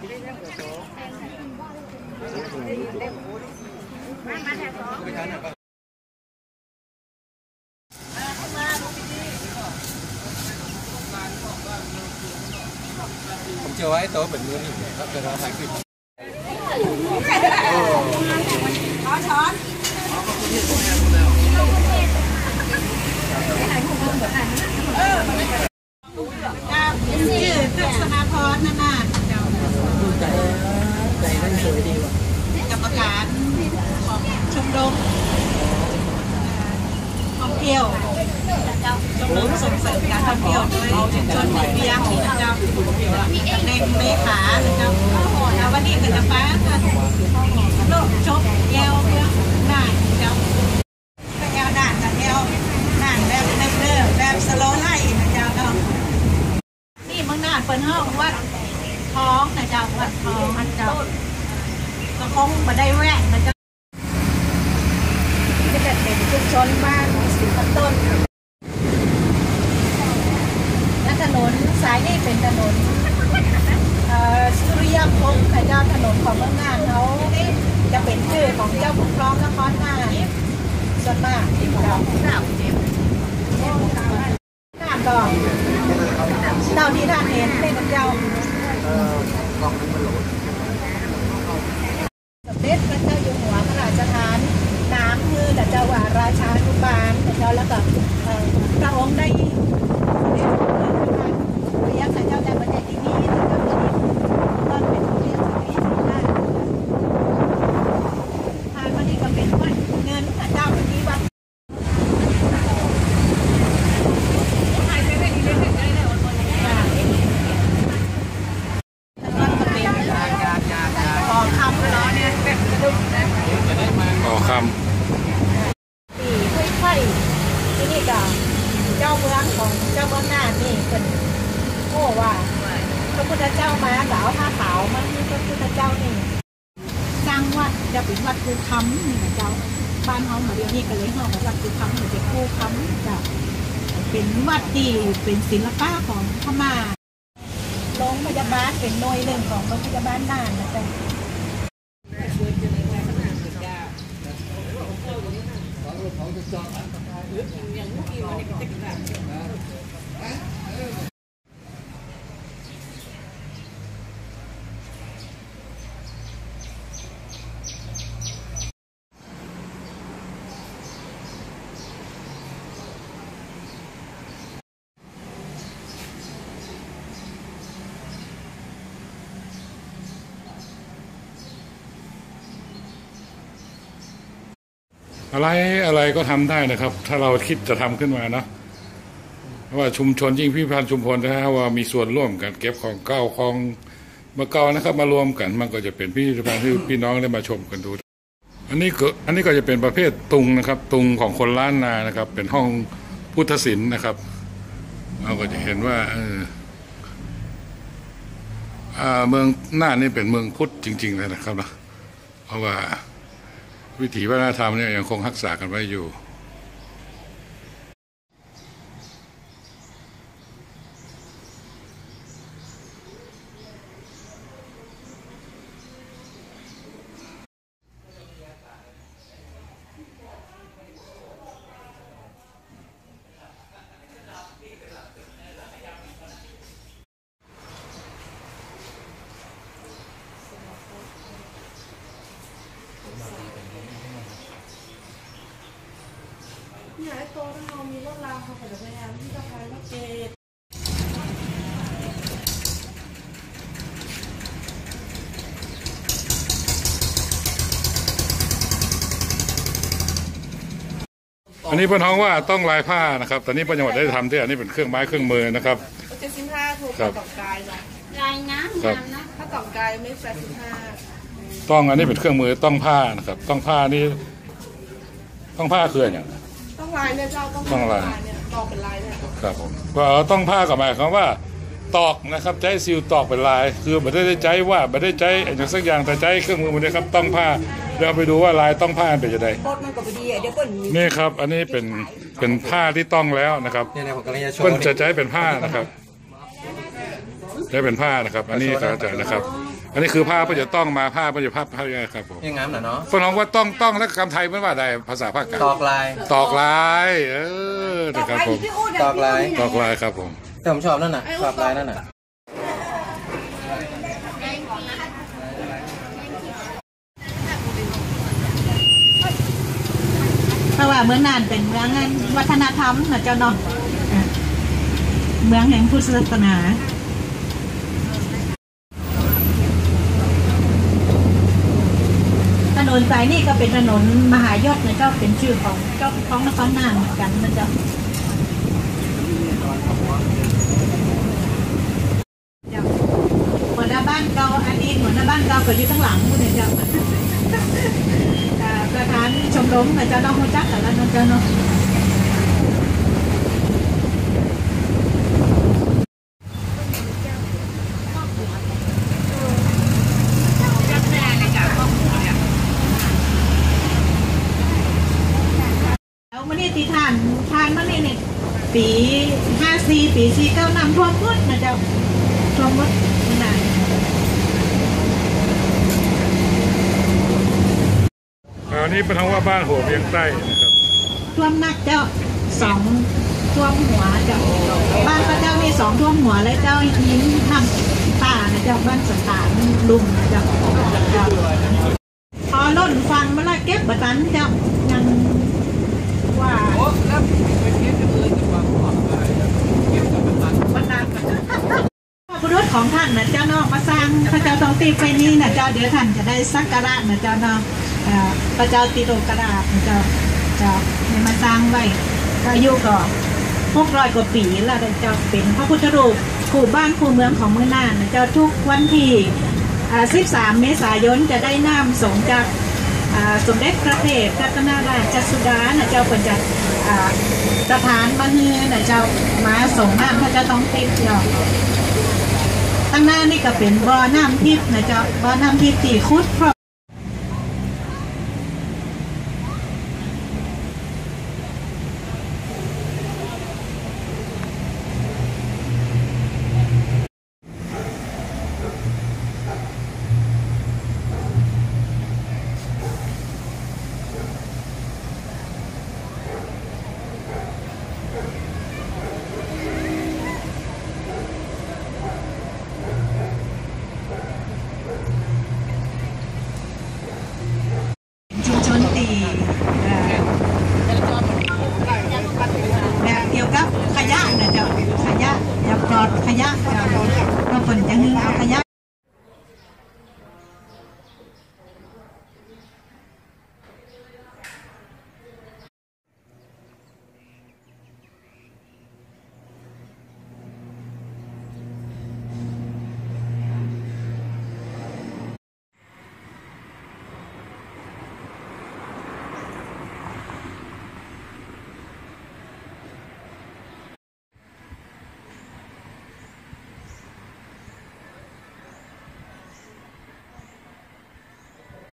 ผมเชื่อว่าไอ้โต๊ะเป็นมือนี่ครับจะเราถ่ายคลิปช้อนชื่อทัศนาพรนั่นน่ะใจนั่นสวยดีว่ะกรรมการของชมรมท่องเที่ยวชมรมส่งเสริมการท่องเที่ยวโดยชุมชนในเวียงนี่นะเจ้าในเลขานะเจ้าแล้ววันนี้ก็จะไปโลกชมแก้วเมืองน่านเจ้าแก้วน่านกับแก้วน่านแบบเดิมแบบสโลไลท์นะเจ้าเนาะนี่เมืองน่านเปิดห้องวัดท้องนะเจ้าวัดท้องนะเจ้าก็คงมาได้แวะนะเจ้าจะเป็นชุมชนบ้านสิบต้นและถนนสายนี่เป็นถนนสุริยพงศ์ค่ะเจ้าถนนของเมืองน่านเขาจะเป็นชื่อของเจ้าปกครองนครน่านส่วนมากเราน่านก็เจ้าที่ท่านเห็นเป็นเจ้าสมเด็จพระเจ้าอยู่หัวพระราชทานน้ำคือแต่เจ้าว่าราชานุบาลแต่เจ้าแล้วก็พระองค์ได้เรียกแต่เจ้าได้ประเทศที่นี่ตอนเป็นเรียกที่นี่ได้ทานวันนี้ก็เป็นวัดเงินแต่เจ้าวันนี้วัดขอคำแล้วเนี่ยแบบกระดุมนะขอคำปีค่อยๆที่นี่ก็เจ้าเมืองของเจ้าเมืองน่านนี่เป็นโอ้ว่าพระพุทธเจ้ามาสาวผ้าขาวมาที่พระพุทธเจ้านี่สร้างวัดจะเป็นวัดภูคำนี่นะเจ้าบ้านเขาเดี๋ยวนี้ก็เลยห้องวัดภูคำหรือเป็นภูคำจะเป็นวัดที่เป็นศิลปะของพม่าโรงพยาบาลเป็นหน่วยหนึ่งของโรงพยาบาลน่านนะจ๊ะอะไรก็ทำได้นะครับถ้าเราคิดจะทำขึ้นมานะว่าชุมชนยิ่งพิพิธภัณฑ์ชุมพลถ้าว่ามีส่วนร่วมกันเก็บของเก่าของเมื่อเก่านะครับมารวมกันมันก็จะเป็นพิพิธภัณฑ์ที่พี่น้องได้มาชมกันดูอันนี้ก็จะเป็นประเภทตุงนะครับตุงของคนล้านนานะครับเป็นห้องพุทธศิลป์นะครับเราก็จะเห็นว่าเมืองน่านนี่เป็นเมืองพุทธจริงๆเลยนะครับนะเพราะว่าวิถีวัฒนธรรมเนี่ยยังคงรักษากันไว้อยู่เนี่ยไอ้โต๊ะที่เรามีรถรางเขาก็จะพยายามที่จะพายรถเกตอันนี้เพื่อนท้องว่าต้องลายผ้านะครับตอนนี้จังหวัดได้ทำที่อันนี้เป็นเครื่องไม้เครื่องมือนะครับ 75ถูกข้าวตอกกายนะลายน้ำน้ำนะข้าวตอกกายไม่85 ต้องอันนี้เป็นเครื่องมือต้องผ้านะครับต้องผ้านี่ต้องผ้าคืออย่างต้องลายเนี่ยเจ้าต้องลายเนี่ยตอกเป็นลายเนี่ยครับผมก็ต้องผ้ากับหมายความว่าตอกนะครับใจซิลตอกเป็นลายคือไม่ได้ใจว่าไม่ได้ใจอย่างสักอย่างแต่ใจเครื่องมือมันนะครับต้องผ้าเดี๋ยวไปดูว่าลายต้องผ้าเป็นยังไงนี่ครับอันนี้เป็นผ้าที่ต้องแล้วนะครับเพิ่นจะใช้เป็นผ้านะครับใช้เป็นผ้านะครับอันนี้ก็จะนะครับอันนี้คือผ้าก็จะต้องมาผ้าก็จะผ้าครับผมยังงั้นเหรอเนาะฝรั่งว่าต้องแล้วคำไทยไม่ว่าใดภาษาภาคกลางตอกลายตอกลายนะครับผมตอกลายตอกลายครับผมแต่ผมชอบนั่นน่ะชอบลายนั่นน่ะเพราะว่าเมืองน่านเป็นเมืองวัฒนธรรมนะเจ้าเนาะเมืองแห่งพุทธศาสนาถนนสายนี่ก็เป็นถนนมหายศนะเจ้าเป็นชื่อของเจ้าท้องนครน่านเหมือนกันนะเจ้าหัวหน้าบ้านเก่าอดีตหัวหน้าบ้านเก่าก็อยู่ข้างหลังพูดเนี่ยเจ้าประธานชมรมนะเจ้าน้องหัวจักแล้วนะเจ้าเนาะแล้วมันนี่ตีทานมันนี่เนี่ยปี54ปี49น้ำท่วมหมดนะเจ้าท่วมหมดนานอันนี้เป็นทางว่าบ้านหัวเวียงใต้นะครับท่วมนักเจ้า2ท่วมหัวเจ้าบ้านพระเจ้ามี2ท่วมหัวและเจ้ายิ้มทำป่านะเจ้าบ้านสตาร์ลุมนะเจ้าพอล้นฟังมาละเก็บบัตันเจ้ายังว่าบัตันพระพุทธของท่านนะเจ้าเนาะมาสร้างพระเจ้าทองตีไปนี่นะเจ้าเดี๋ยวท่านจะได้สักการะนะเจ้าเนาะพระเจ้าติโลกราชนะเจ้าเนี่ยมาสร้างไว้อายุก็600 กว่าปีแล้วเจ้าเป็นพระพุทธรูปคู่บ้านคู่เมืองของเมืองน่านนะเจ้าทุกวันที่13 เมษายนจะได้น้ำสงจากสมเด็จพระเทพรัตนราชสุดานะเจ้าควรจะสถานมาเฮือนะเจ้ามาส่งน้ำพระเจ้าต้องติดเจ้าตั้งหน้านี่ก็เป็นบ่อน้ำทิพย์นะเจ้าบ่อน้ำทิพย์ที่คุด